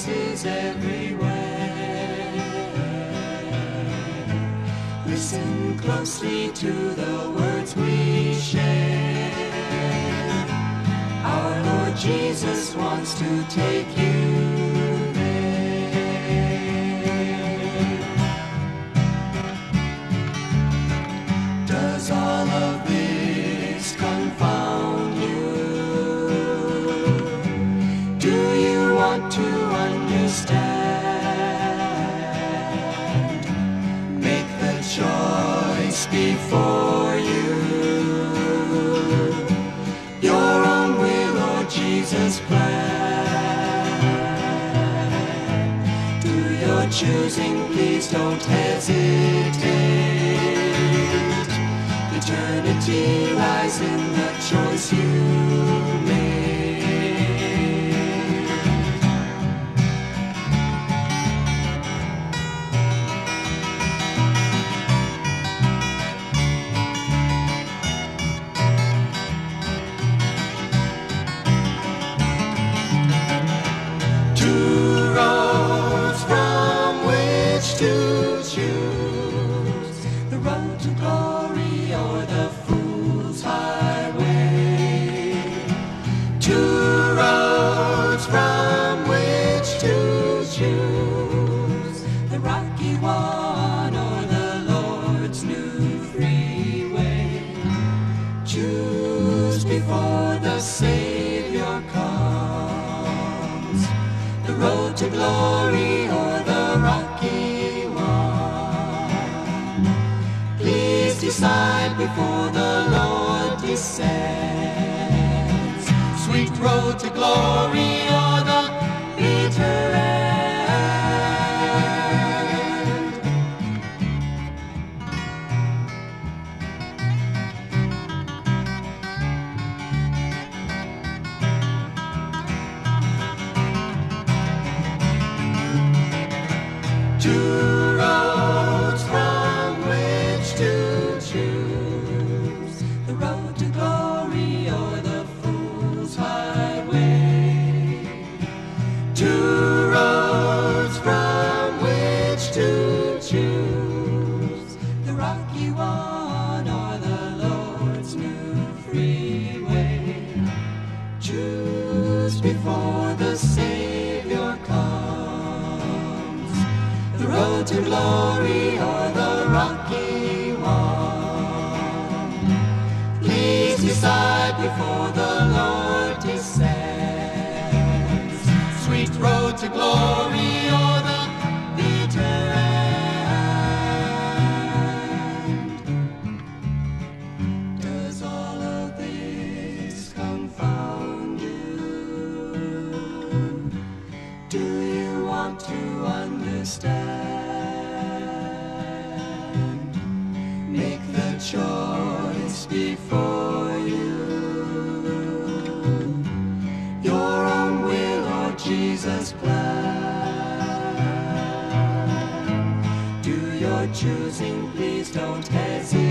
voices everywhere. Listen closely to the words we share. Our Lord Jesus wants to take you there. Does all of this confound you? Do you want to understand? Make the choice before you. Your own will or Jesus' plan. Do your choosing, please don't hesitate. Eternity lies in the choice you made. Two roads from which to choose, the road to glory or the fool's highway. Two roads from which to choose, the rocky one or the Lord's new freeway. Choose before the Savior comes, the road to glory or the rocky one. Please decide before the Lord descends. Sweet road to glory or the bitter end. Two roads from which to choose, the road to glory or the fool's highway. Two roads from which to choose, the rocky one or the Lord's new freeway. Choose before the Savior comes, the road to glory or the rocky one. Please decide before the Lord descends. Sweet road to glory or the bitter end. Does all of this confound you? Do you want to understand? Make the choice before you. Your own will or Jesus' plan. Do your choosing, please don't hesitate.